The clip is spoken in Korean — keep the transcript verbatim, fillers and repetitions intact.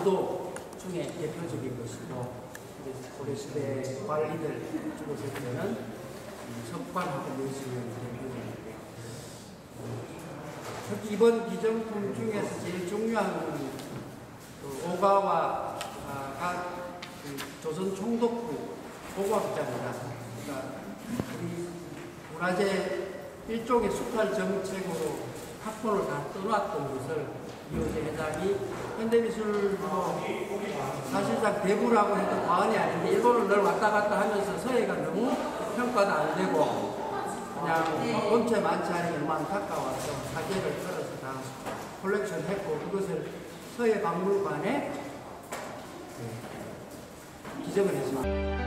무도 중에 대표적인 것이고 고려시대 관리들 쪽에서 보면 석관하고 묘지는 대표적이고요. 특히 이번 기정품 중에서 제일 중요한 그 오가와 아, 각 그 조선 총독부 오과국장이다. 그러니까 우리 문화재 일종의 수탈 정책으로 학본을 다 떠났던 것을 이호재 회장이 현대미술도 사실상 대부라고 해도 과언이 아닌데 일본을 늘 왔다 갔다 하면서 서예가 너무 평가도 안 되고 그냥 본체 많지 않은 게 너무 안타까워서 사계를 걸어서 다 콜렉션 했고 그것을 서예박물관에 기증을 했습니다.